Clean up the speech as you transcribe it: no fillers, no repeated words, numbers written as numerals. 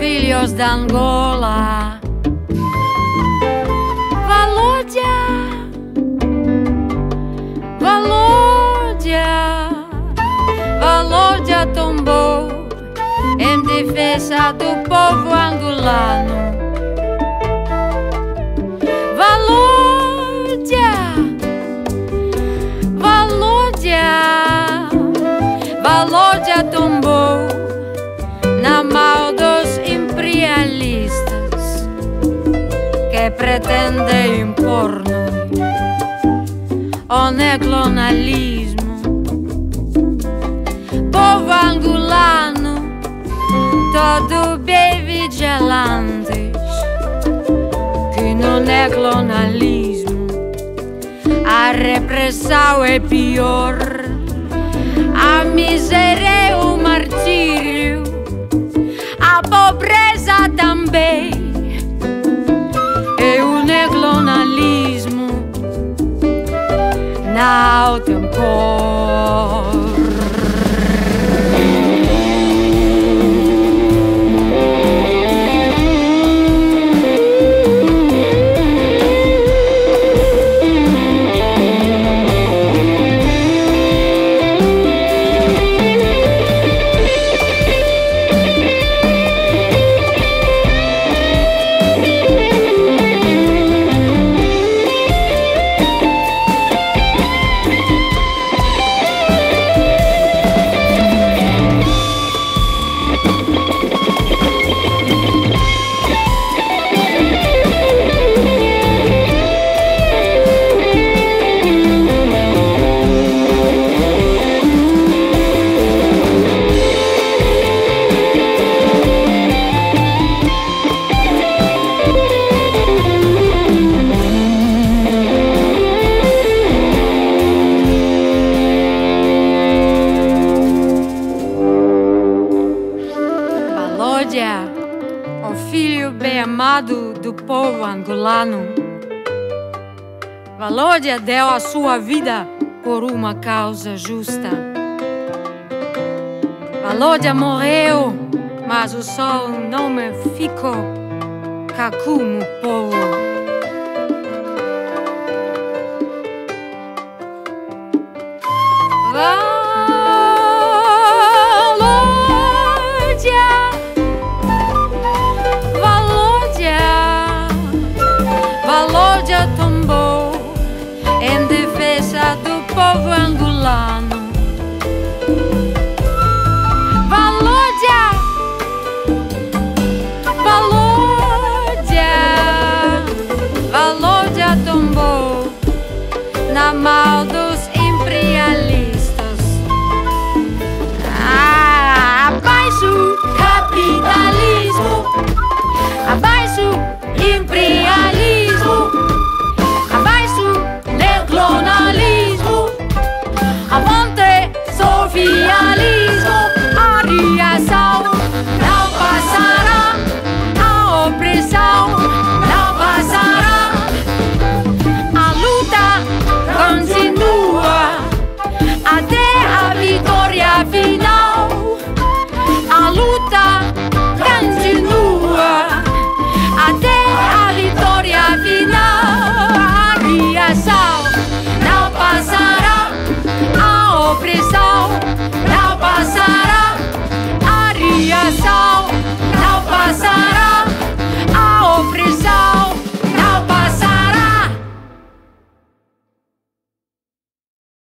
filhos de Angola. Volodia, Volodia, Volodia tombou em defesa do povo angolano. Volodia, Volodia, Volodia tombou na mão dos imperialistas que pretendem impor-nos o neocolonialismo. Povo angolano, todo bem vigilantes, que no neocolonialismo a repressão é pior, a miséria é o martírio, a pobreza também, e o neocolonialismo não tem cor. O filho bem amado do povo angolano. Volodia deu a sua vida por uma causa justa. Volodia morreu, mas o seu nome ficou cá como povo. Volodia tombou em defesa do povo angolano. Volodia, Volodia, Volodia tombou na mão dos imperialistas. Abaixo capitalismo, abaixo imperialismo, abaixo neocolonialismo, avante socialismo. A reação não passará, a opressão não passará, a luta continua até a vitória final. A luta continua até a vitória final. A reação não passará, a opressão